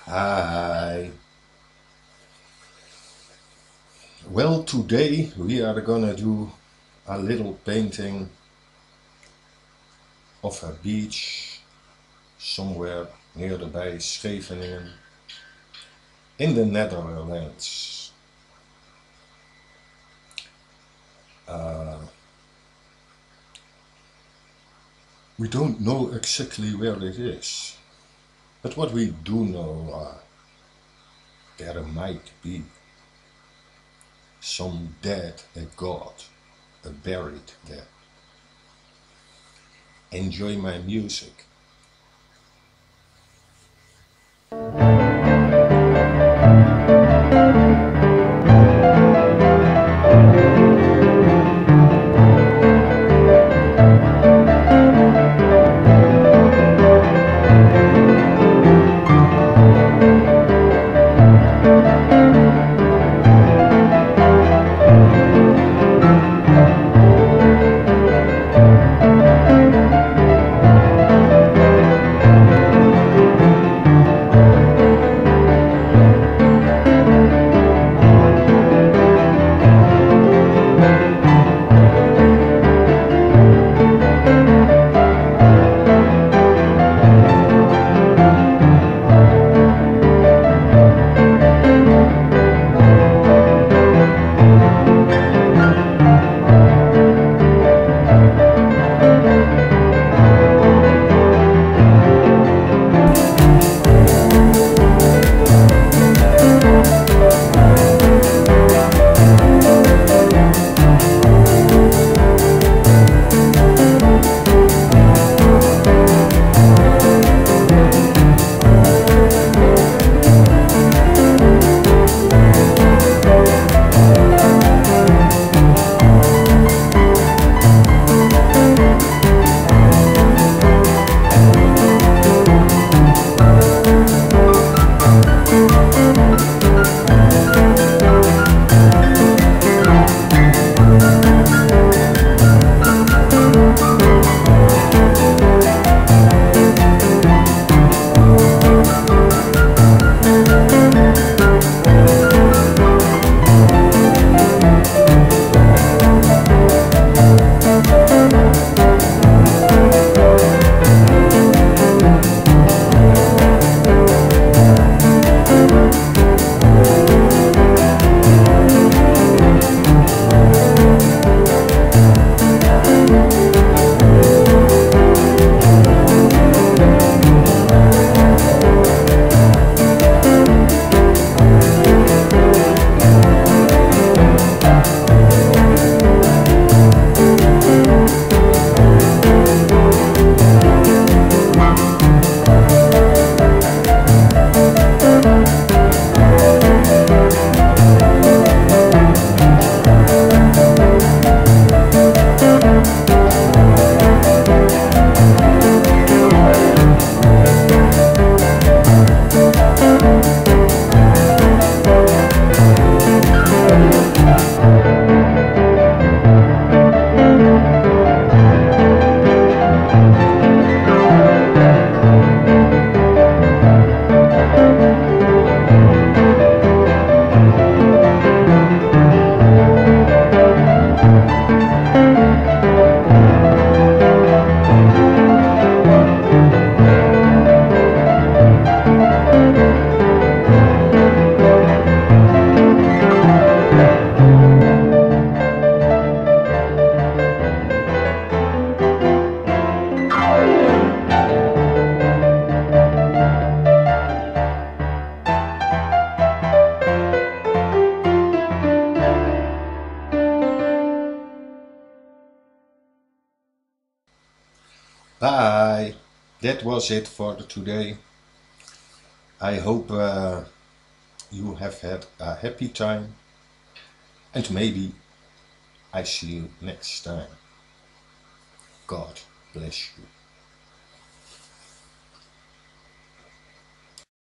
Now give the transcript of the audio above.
Hi. Well, today we are gonna do a little painting of a beach somewhere nearby Scheveningen in the Netherlands. We don't know exactly where it is, but what we do know, there might be some dead god buried there. Enjoy my music. Bye. That was it for today. I hope you have had a happy time, and maybe I see you next time. God bless you.